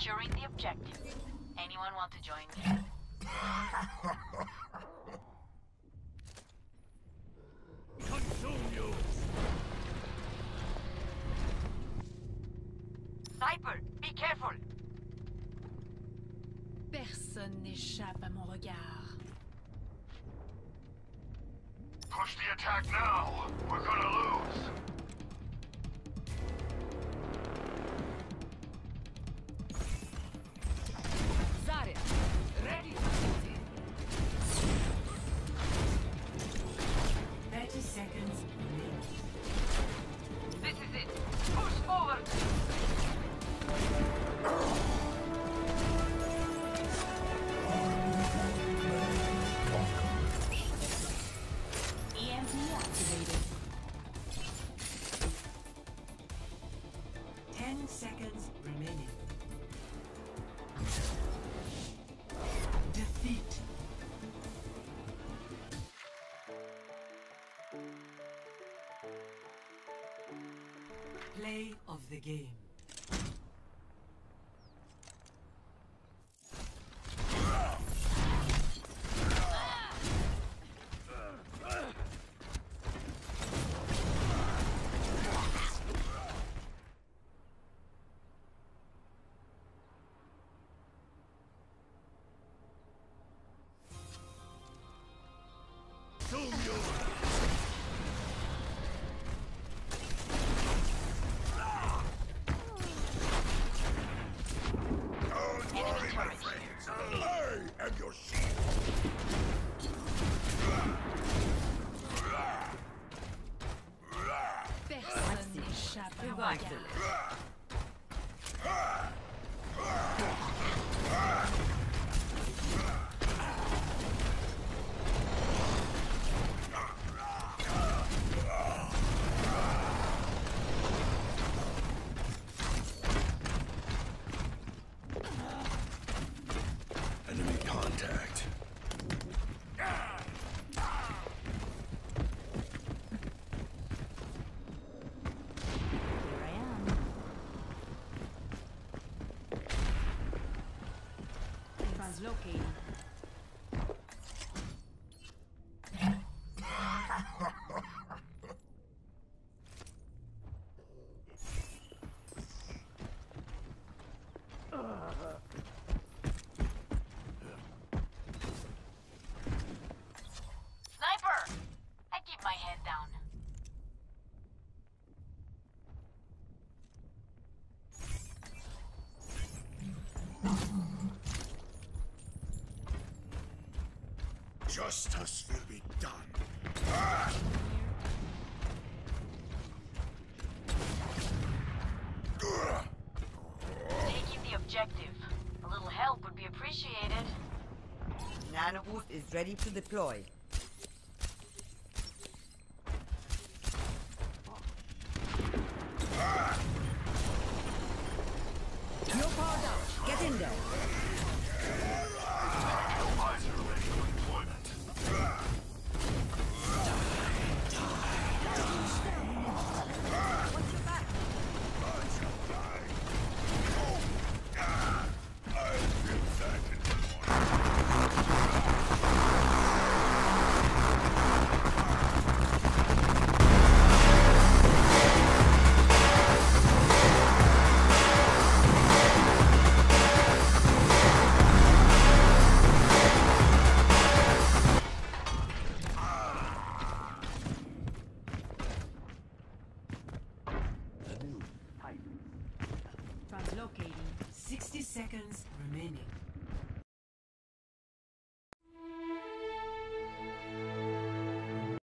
securing the objective. Anyone want to join me? Consume you! Sniper, be careful! Personne n'échappe à mon regard. Push the attack now! We're gonna lose! Zarya, ready for duty. 30 seconds remaining. This is it! Push forward! EMP activated. 10 seconds remaining. Defeat. Play of the game. Consume you! Enemy turret here. I am your shield! Personne n'échappe à mon regard. Enemy contact. Here I am. Translocating. Sniper! I keep my head down. Justice will be done. Taking the objective. A little help would be appreciated. Nano boost is ready to deploy. No power down. Get in there. Visor ready for deployment. Watch your back. Translocating. 60 seconds remaining.